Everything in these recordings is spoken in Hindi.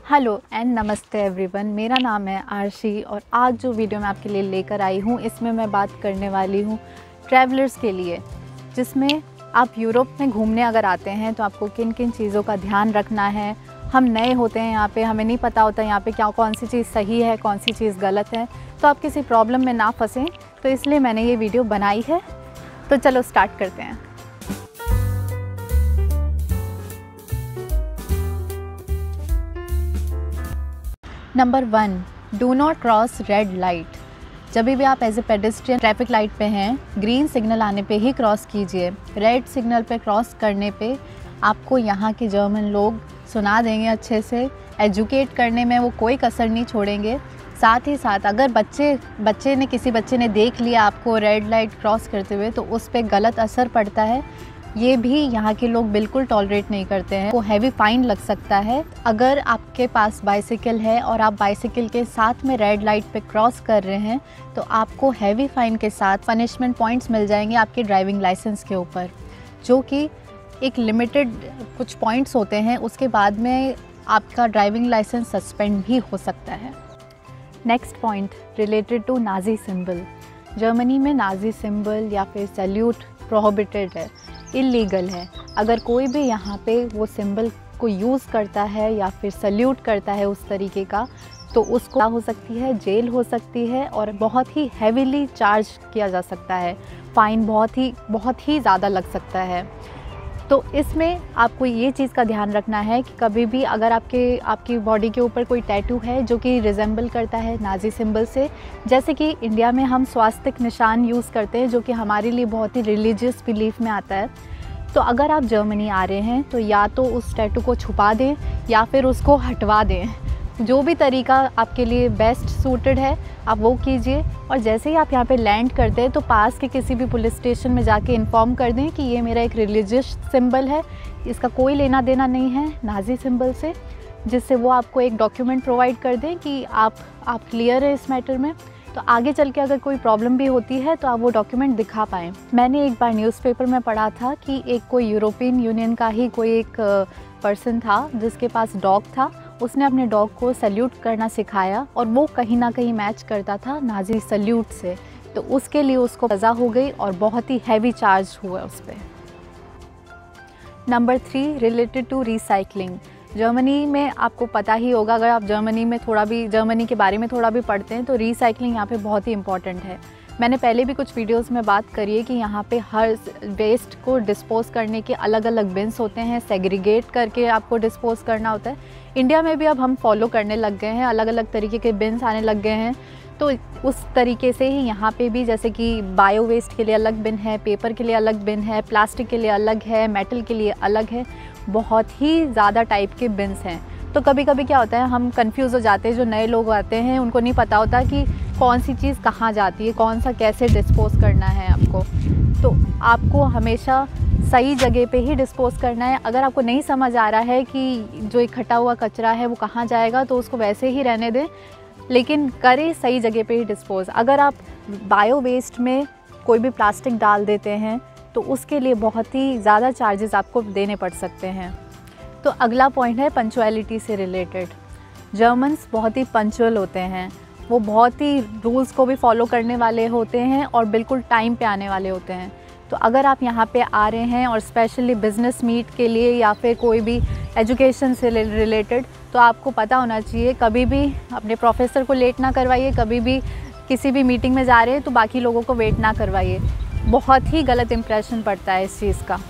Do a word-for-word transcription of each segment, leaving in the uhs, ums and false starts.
हेलो एंड नमस्ते एवरीवन, मेरा नाम है आरशी और आज जो वीडियो मैं आपके लिए लेकर आई हूँ इसमें मैं बात करने वाली हूँ ट्रैवलर्स के लिए, जिसमें आप यूरोप में घूमने अगर आते हैं तो आपको किन किन चीज़ों का ध्यान रखना है। हम नए होते हैं यहाँ पे, हमें नहीं पता होता यहाँ पे क्या कौन सी चीज़ सही है कौन सी चीज़ गलत है, तो आप किसी प्रॉब्लम में ना फंसें, तो इसलिए मैंने ये वीडियो बनाई है। तो चलो स्टार्ट करते हैं। Number one, do not cross red light. जब भी आप as a pedestrian traffic light पे हैं, ग्रीन सिग्नल आने पे ही क्रॉस कीजिए। रेड सिग्नल पे क्रॉस करने पे आपको यहाँ के जर्मन लोग सुना देंगे अच्छे से, एजुकेट करने में वो कोई कसर नहीं छोड़ेंगे। साथ ही साथ अगर बच्चे बच्चे ने किसी बच्चे ने देख लिया आपको रेड लाइट क्रॉस करते हुए तो उस पर गलत असर पड़ता है। ये भी यहाँ के लोग बिल्कुल टॉलरेट नहीं करते हैं, वो हैवी फ़ाइन लग सकता है। अगर आपके पास बाइसिकल है और आप बाइसिकल के साथ में रेड लाइट पे क्रॉस कर रहे हैं तो आपको हैवी फ़ाइन के साथ पनिशमेंट पॉइंट्स मिल जाएंगे आपके ड्राइविंग लाइसेंस के ऊपर, जो कि एक लिमिटेड कुछ पॉइंट्स होते हैं। उसके बाद में आपका ड्राइविंग लाइसेंस सस्पेंड भी हो सकता है। Next point related to Nazi symbol. Germany में नाजी सिंबल या फिर सैल्यूट प्रोहिबिटेड है, इलीगल है। अगर कोई भी यहाँ पे वो सिंबल को यूज़ करता है या फिर सल्यूट करता है उस तरीके का, तो उसको हो सकती है जेल हो सकती है और बहुत ही हैवीली चार्ज किया जा सकता है। फ़ाइन बहुत ही बहुत ही ज़्यादा लग सकता है। तो इसमें आपको ये चीज़ का ध्यान रखना है कि कभी भी अगर आपके आपकी बॉडी के ऊपर कोई टैटू है जो कि रिजेंबल करता है नाजी सिंबल से, जैसे कि इंडिया में हम स्वास्तिक निशान यूज़ करते हैं जो कि हमारे लिए बहुत ही रिलीजियस बिलीफ में आता है, तो अगर आप जर्मनी आ रहे हैं तो या तो उस टैटू को छुपा दें या फिर उसको हटवा दें। जो भी तरीका आपके लिए बेस्ट सूटेड है आप वो कीजिए। और जैसे ही आप यहाँ पे लैंड करते हैं तो पास के किसी भी पुलिस स्टेशन में जाके इन्फॉर्म कर दें कि ये मेरा एक रिलीजियस सिंबल है, इसका कोई लेना देना नहीं है नाजी सिंबल से, जिससे वो आपको एक डॉक्यूमेंट प्रोवाइड कर दें कि आप आप क्लियर है इस मैटर में। तो आगे चल के अगर कोई प्रॉब्लम भी होती है तो आप वो डॉक्यूमेंट दिखा पाएँ। मैंने एक बार न्यूज़पेपर में पढ़ा था कि एक कोई यूरोपियन यूनियन का ही कोई एक पर्सन था जिसके पास डॉग था, उसने अपने डॉग को सल्यूट करना सिखाया और वो कहीं ना कहीं मैच करता था नाजी सल्यूट से, तो उसके लिए उसको सज़ा हो गई और बहुत ही हैवी चार्ज हुआ उस पर। Number three related to recycling. Germany में आपको पता ही होगा, अगर आप जर्मनी में थोड़ा भी जर्मनी के बारे में थोड़ा भी पढ़ते हैं तो रिसाइकलिंग यहाँ पे बहुत ही इम्पॉर्टेंट है। मैंने पहले भी कुछ वीडियोस में बात करी है कि यहाँ पे हर वेस्ट को डिस्पोज़ करने के अलग अलग बिन्स होते हैं, सेग्रीगेट करके आपको डिस्पोज़ करना होता है। इंडिया में भी अब हम फॉलो करने लग गए हैं, अलग अलग तरीके के बिन्स आने लग गए हैं, तो उस तरीके से ही यहाँ पे भी जैसे कि बायो वेस्ट के लिए अलग बिन है, पेपर के लिए अलग बिन है, प्लास्टिक के लिए अलग है, मेटल के लिए अलग है, बहुत ही ज़्यादा टाइप के बिन्स हैं। तो कभी कभी क्या होता है हम कंफ्यूज हो जाते हैं, जो नए लोग आते हैं उनको नहीं पता होता कि कौन सी चीज़ कहाँ जाती है, कौन सा कैसे डिस्पोज़ करना है आपको। तो आपको हमेशा सही जगह पे ही डिस्पोज़ करना है। अगर आपको नहीं समझ आ रहा है कि जो इकट्ठा हुआ कचरा है वो कहाँ जाएगा तो उसको वैसे ही रहने दें, लेकिन करें सही जगह पे ही डिस्पोज़। अगर आप बायो वेस्ट में कोई भी प्लास्टिक डाल देते हैं तो उसके लिए बहुत ही ज़्यादा चार्जेस आपको देने पड़ सकते हैं। तो अगला पॉइंट है पंक्चुअलिटी से रिलेटेड। जर्मन्स बहुत ही पंक्चुअल होते हैं, वो बहुत ही रूल्स को भी फॉलो करने वाले होते हैं और बिल्कुल टाइम पे आने वाले होते हैं। तो अगर आप यहाँ पे आ रहे हैं और स्पेशली बिज़नेस मीट के लिए या फिर कोई भी एजुकेशन से रिलेटेड, तो आपको पता होना चाहिए कभी भी अपने प्रोफेसर को लेट ना करवाइए, कभी भी किसी भी मीटिंग में जा रहे हैं तो बाकी लोगों को वेट ना करवाइए, बहुत ही गलत इंप्रेशन पड़ता है इस चीज़ का।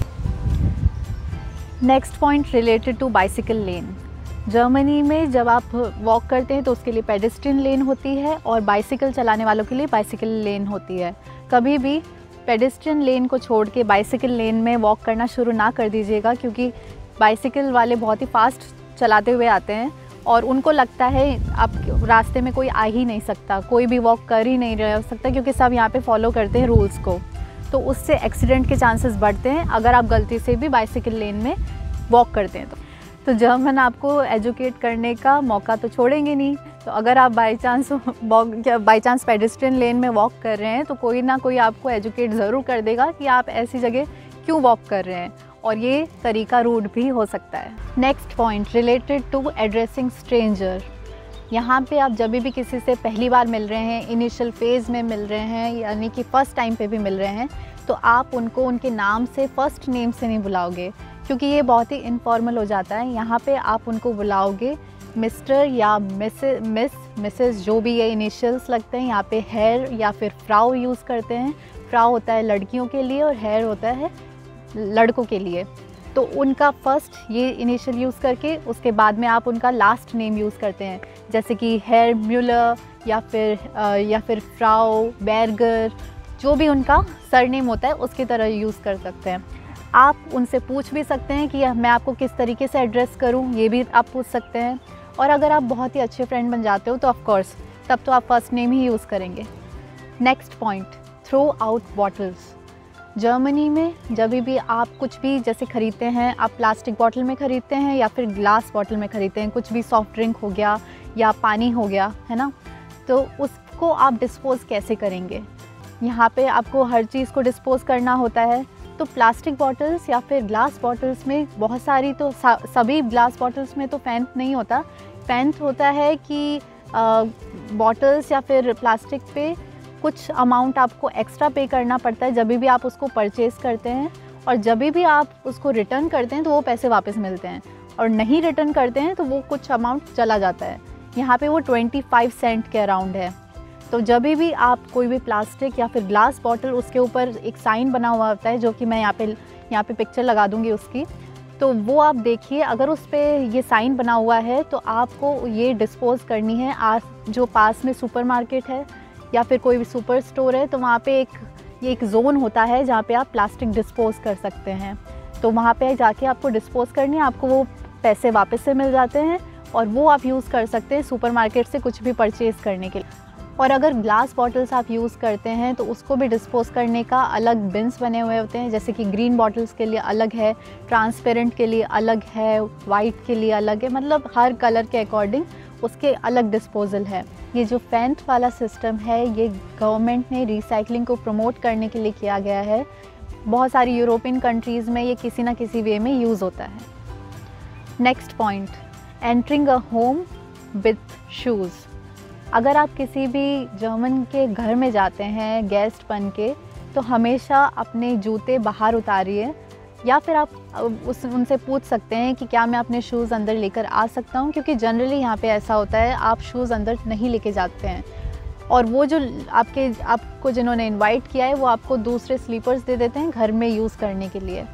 Next point related to bicycle lane. Germany में जब आप वॉक करते हैं तो उसके लिए पेडेस्ट्रियन लेन होती है और बाइसिकल चलाने वालों के लिए बाइसिकल लेन होती है। कभी भी पेडेस्ट्रियन लेन को छोड़ के बाइसिकल लेन में वॉक करना शुरू ना कर दीजिएगा, क्योंकि बाइसिकल वाले बहुत ही फास्ट चलाते हुए आते हैं और उनको लगता है आप रास्ते में कोई आ ही नहीं सकता, कोई भी वॉक कर ही नहीं रह सकता, क्योंकि सब यहाँ पे फॉलो करते हैं रूल्स को। तो उससे एक्सीडेंट के चांसेस बढ़ते हैं अगर आप गलती से भी बाइसिकल लेन में वॉक करते हैं तो। तो जर्मन आपको एजुकेट करने का मौका तो छोड़ेंगे नहीं। तो अगर आप by chance by chance pedestrian lane में वॉक कर रहे हैं तो कोई ना कोई आपको एजुकेट ज़रूर कर देगा कि आप ऐसी जगह क्यों वॉक कर रहे हैं। और ये तरीका रूड भी हो सकता है। Next point related to addressing stranger. यहाँ पे आप जब भी किसी से पहली बार मिल रहे हैं, इनिशियल फेज़ में मिल रहे हैं, यानी कि फ़र्स्ट टाइम पे भी मिल रहे हैं, तो आप उनको उनके नाम से, फ़र्स्ट नेम से नहीं बुलाओगे, क्योंकि ये बहुत ही इनफॉर्मल हो जाता है। यहाँ पे आप उनको बुलाओगे मिस्टर या मिसेस, मिस, मिसेस, जो भी ये इनिशियल्स लगते हैं। यहाँ पे हेयर या फिर फ्राउ यूज़ करते हैं। फ्राउ होता है लड़कियों के लिए और हेयर होता है लड़कों के लिए। तो उनका फर्स्ट ये इनिशियल यूज़ करके उसके बाद में आप उनका लास्ट नेम यूज़ करते हैं, जैसे कि हेयर म्यूलर या फिर आ, या फिर फ्राउ, बैरगर, जो भी उनका सरनेम होता है उसकी तरह यूज़ कर सकते हैं। आप उनसे पूछ भी सकते हैं कि मैं आपको किस तरीके से एड्रेस करूं, ये भी आप पूछ सकते हैं। और अगर आप बहुत ही अच्छे फ्रेंड बन जाते हो तो ऑफ कोर्स तब तो आप फर्स्ट नेम ही यूज़ करेंगे। Next point, throw out bottles. Germany में जब भी आप कुछ भी जैसे ख़रीदते हैं, आप प्लास्टिक बॉटल में ख़रीदते हैं या फिर ग्लास बॉटल में ख़रीदते हैं, कुछ भी सॉफ्ट ड्रिंक हो गया या पानी हो गया, है ना, तो उसको आप डिस्पोज़ कैसे करेंगे। यहाँ पे आपको हर चीज़ को डिस्पोज़ करना होता है। तो प्लास्टिक बॉटल्स या फिर ग्लास बॉटल्स में बहुत सारी, तो सभी ग्लास बॉटल्स में तो फेंथ नहीं होता। फेंथ होता है कि बॉटल्स या फिर प्लास्टिक पे कुछ अमाउंट आपको एक्स्ट्रा पे करना पड़ता है जब भी आप उसको परचेज़ करते हैं, और जब भी आप उसको रिटर्न करते हैं तो वो पैसे वापस मिलते हैं, और नहीं रिटर्न करते हैं तो वो कुछ अमाउंट चला जाता है। यहाँ पे वो पच्चीस सेंट के अराउंड है। तो जब भी आप कोई भी प्लास्टिक या फिर ग्लास बॉटल, उसके ऊपर एक साइन बना हुआ होता है, जो कि मैं यहाँ पे यहाँ पे पिक्चर लगा दूँगी उसकी, तो वो आप देखिए। अगर उस पर ये साइन बना हुआ है तो आपको ये डिस्पोज़ करनी है। आज जो पास में सुपरमार्केट है या फिर कोई भी सुपर स्टोर है, तो वहाँ पे एक ये एक ज़ोन होता है जहाँ पे आप प्लास्टिक डिस्पोज़ कर सकते हैं। तो वहाँ पे जाके आपको डिस्पोज़ करनी है, आपको वो पैसे वापस से मिल जाते हैं और वो आप यूज़ कर सकते हैं सुपरमार्केट से कुछ भी परचेज़ करने के लिए। और अगर ग्लास बॉटल्स आप यूज़ करते हैं तो उसको भी डिस्पोज़ करने का अलग बिन्स बने हुए होते हैं, जैसे कि ग्रीन बॉटल्स के लिए अलग है, ट्रांसपेरेंट के लिए अलग है, वाइट के लिए अलग है, मतलब हर कलर के अकॉर्डिंग उसके अलग डिस्पोज़ल है। ये जो फेंथ वाला सिस्टम है, ये गवर्नमेंट ने रिसाइकलिंग को प्रमोट करने के लिए किया गया है। बहुत सारी यूरोपियन कंट्रीज़ में ये किसी ना किसी वे में यूज़ होता है। Next point, entering a home with shoes. अगर आप किसी भी जर्मन के घर में जाते हैं गेस्ट बन के, तो हमेशा अपने जूते बाहर उतारिए, या फिर आप उस उनसे पूछ सकते हैं कि क्या मैं अपने शूज़ अंदर लेकर आ सकता हूँ, क्योंकि जनरली यहाँ पे ऐसा होता है आप शूज़ अंदर नहीं लेके जाते हैं, और वो जो आपके आपको जिन्होंने इनवाइट किया है वो आपको दूसरे स्लीपर्स दे देते हैं घर में यूज़ करने के लिए।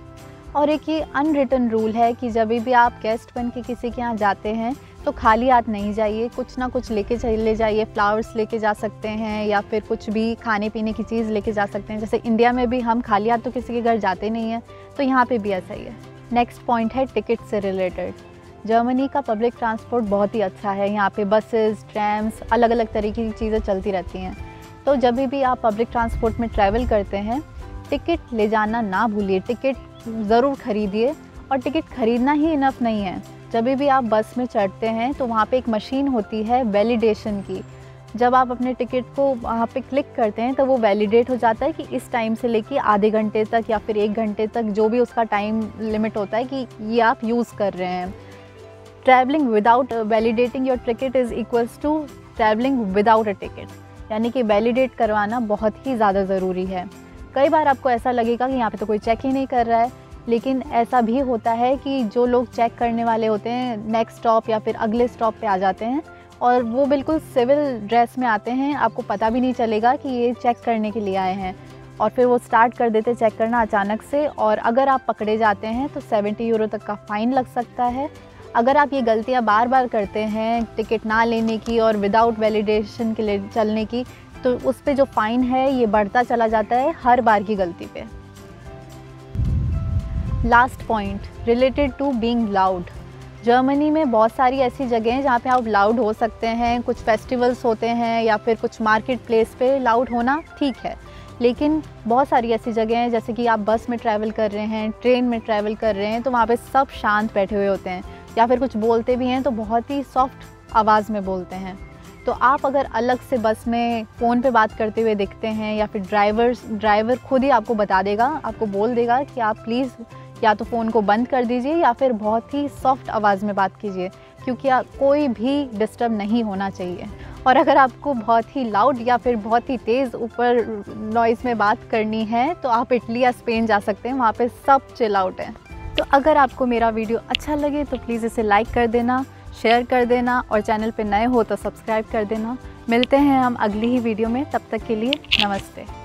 और एक ये अनरिटन रूल है कि जब भी आप गेस्ट बन के किसी के यहाँ जाते हैं तो खाली हाथ नहीं जाइए, कुछ ना कुछ लेके चले जाइए। फ्लावर्स लेके जा सकते हैं या फिर कुछ भी खाने पीने की चीज़ लेके जा सकते हैं। जैसे इंडिया में भी हम खाली हाथ तो किसी के घर जाते नहीं हैं, तो यहाँ पे भी ऐसा ही है। नेक्स्ट पॉइंट है टिकट से रिलेटेड। जर्मनी का पब्लिक ट्रांसपोर्ट बहुत ही अच्छा है। यहाँ पे बसेस, ट्रैम्स, अलग अलग तरीके की चीज़ें चलती रहती हैं। तो जब भी आप पब्लिक ट्रांसपोर्ट में ट्रैवल करते हैं, टिकट ले जाना ना भूलिए, टिकट ज़रूर ख़रीदिए। और टिकट ख़रीदना ही इनफ नहीं है, जब भी आप बस में चढ़ते हैं तो वहाँ पे एक मशीन होती है वैलिडेशन की। जब आप अपने टिकट को वहाँ पे क्लिक करते हैं तो वो वैलिडेट हो जाता है कि इस टाइम से लेके आधे घंटे तक या फिर एक घंटे तक, जो भी उसका टाइम लिमिट होता है कि ये आप यूज़ कर रहे हैं। Travelling without validating your ticket is equals to travelling without a ticket, यानी कि वैलिडेट करवाना बहुत ही ज़्यादा ज़रूरी है। कई बार आपको ऐसा लगेगा कि यहाँ पे तो कोई चेक ही नहीं कर रहा है, लेकिन ऐसा भी होता है कि जो लोग चेक करने वाले होते हैं नेक्स्ट स्टॉप या फिर अगले स्टॉप पे आ जाते हैं, और वो बिल्कुल सिविल ड्रेस में आते हैं, आपको पता भी नहीं चलेगा कि ये चेक करने के लिए आए हैं, और फिर वो स्टार्ट कर देते चेक करना अचानक से। और अगर आप पकड़े जाते हैं तो सत्तर यूरो तक का फ़ाइन लग सकता है। अगर आप ये गलतियाँ बार बार करते हैं, टिकट ना लेने की और विदाउट वैलिडेशन के लिए चलने की, तो उस पे जो फ़ाइन है ये बढ़ता चला जाता है हर बार की गलती पे। Last point related to being loud. Germany में बहुत सारी ऐसी जगह हैं जहाँ पे आप लाउड हो सकते हैं। कुछ फेस्टिवल्स होते हैं या फिर कुछ मार्केट प्लेस पे लाउड होना ठीक है, लेकिन बहुत सारी ऐसी जगह हैं जैसे कि आप बस में ट्रैवल कर रहे हैं, ट्रेन में ट्रैवल कर रहे हैं, तो वहाँ पे सब शांत बैठे हुए होते हैं, या फिर कुछ बोलते भी हैं तो बहुत ही सॉफ्ट आवाज़ में बोलते हैं। तो आप अगर अलग से बस में फ़ोन पे बात करते हुए दिखते हैं, या फिर ड्राइवर ड्राइवर खुद ही आपको बता देगा, आपको बोल देगा कि आप प्लीज़ या तो फ़ोन को बंद कर दीजिए या फिर बहुत ही सॉफ्ट आवाज़ में बात कीजिए, क्योंकि कोई भी डिस्टर्ब नहीं होना चाहिए। और अगर आपको बहुत ही लाउड या फिर बहुत ही तेज़ ऊपर नॉइज़ में बात करनी है तो आप इटली या स्पेन जा सकते हैं, वहाँ पे सब चिल आउट है। तो अगर आपको मेरा वीडियो अच्छा लगे तो प्लीज़ इसे लाइक कर देना, शेयर कर देना और चैनल पे नए हो तो सब्सक्राइब कर देना। मिलते हैं हम अगली ही वीडियो में, तब तक के लिए नमस्ते।